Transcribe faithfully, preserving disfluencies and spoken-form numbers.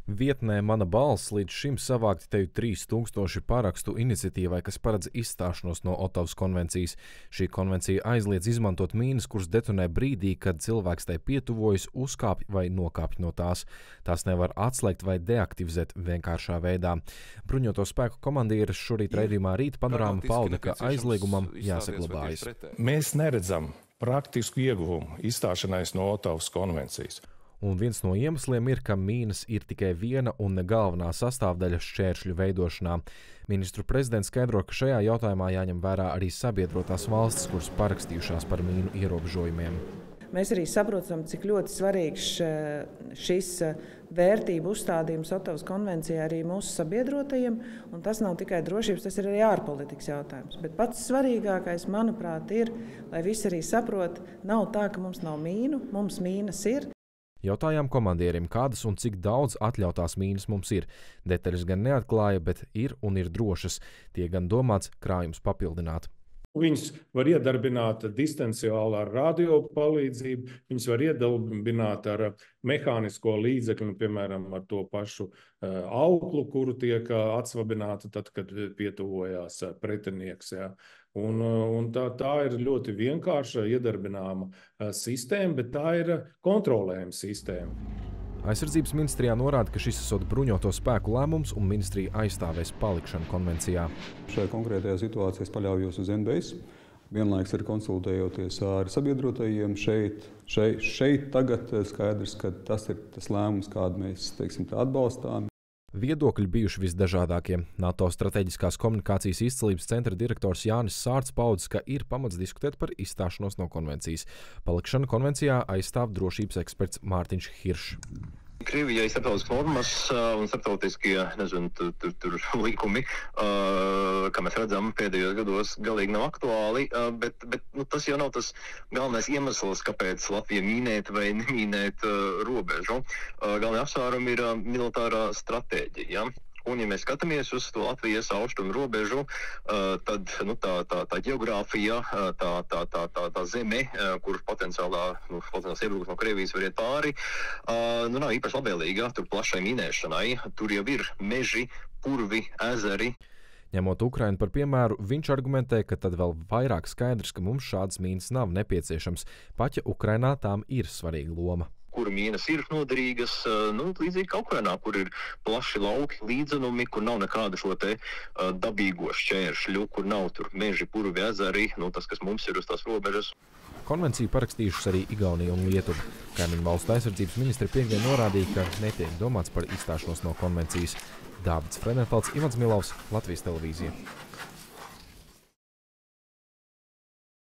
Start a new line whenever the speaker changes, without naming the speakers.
Vietnē Mana balss līdz šim savākti teju trīs tūkstoši parakstu iniciatīvai, kas paredz izstāšanos no Otavas konvencijas. Šī konvencija aizliedz izmantot mīnas, kuras detonē brīdī, kad cilvēks tai pietuvojas, uzkāpj vai nokāpj no tās. Tās nevar atslēgt vai deaktivizēt vienkāršā veidā. Bruņoto spēku komandieris šorīt raidījumā Rīt panorāma pauda, ka aizliegumam jāsaglabājas.
Mēs neredzam praktisku ieguvumu izstāšanās no Otavas konvencijas.
Un viens no iemesliem ir, ka mīnas ir tikai viena un ne galvenā sastāvdaļa šķēršļu veidošanā. Ministru prezidents skaidro, ka šajā jautājumā jāņem vērā arī sabiedrotās valstis, kuras parakstījušās par mīnu ierobežojumiem.
Mēs arī saprotam, cik ļoti svarīgs šis vērtību uzstādījums Otavas konvencijā arī mūsu sabiedrotajiem, un tas nav tikai drošības, tas ir arī ārpolitikas jautājums. Bet pats svarīgākais, manuprāt, ir, lai visi arī saprot, nav tā, ka mums nav mīnu, mums mīnas ir.
Jautājām komandierim, kādas un cik daudz atļautās mīnas mums ir. Detaļas gan neatklāja, bet ir un ir drošas. Tie gan domāts krājums papildināt.
Viņas var iedarbināt distanciāli ar radio palīdzību, viņas var iedarbināt ar mehānisko līdzekli, piemēram, ar to pašu auklu, kuru tiek atsvabināta tad, kad pietuvojās pretinieks. Ja. Un, un tā, tā ir ļoti vienkārša iedarbināma sistēma, bet tā ir kontrolējama sistēma.
Aizsardzības ministrijā norāda, ka šis esot bruņoto spēku lēmums un ministrija aizstāvēs palikšanu konvencijā.
Šajā konkrētajā situācijā es paļaujos uz N B S. Vienlaiks arī konsultējoties ar sabiedrotajiem šeit, šeit, šeit tagad skaidrs, ka tas ir tas lēmums, kādu mēs, teiksim, tā atbalstām.
Viedokļi bijuši visdažādākie. NATO strateģiskās komunikācijas izcelības centra direktors Jānis Sārts paudzis, ka ir pamats diskutēt par izstāšanos no konvencijas. Palikšanu konvencijā aizstāv drošības eksperts Mārtiņš Hiršs.
Krievijai starptautiskas normas un starptautiskie, nezinu, tur, tur, tur likumi, uh, kā mēs redzam, pēdējos gados galīgi nav aktuāli, uh, bet, bet nu, tas jau nav tas galvenais iemesls, kāpēc Latvija mīnēt vai nemīnēt uh, robežu. Uh, galvenā apsvērumi ir uh, militārā stratēģija. Ja? Un, ja mēs skatāmies uz to Latvijas austrumu robežu, tad nu, tā, tā, tā geogrāfija, tā, tā, tā, tā, tā zeme, kur potenciālā nu, potenciāls iebrukums no Krievijas var iet pāri, nu, nav īpaši labvēlīga tur plašai minēšanai. Tur jau ir meži, purvi, ezeri.
Ņemot Ukrainu par piemēru, viņš argumentē, ka tad vēl vairāk skaidrs, ka mums šādas mīnas nav nepieciešams, pat ja Ukrainā tām ir svarīga loma.
Kur mīnas ir noderīgas, nu, līdzīgi kā Ukrainā, kur ir plaši lauki, līdzenumi, kur nav nekāda šo te uh, dabīgo šķēršļu, kur nav tur meži, purvi, ezeri, nu, tas, kas mums ir uz tās robežas.
Konvenciju parakstījušas arī Igaunija un Lietuva. Kaimiņu valstu aizsardzības ministri piekdien norādīja, ka netiek domāts par izstāšanos no konvencijas. Dāvids Frenefalds, Ivans Milovs, Latvijas televīzija.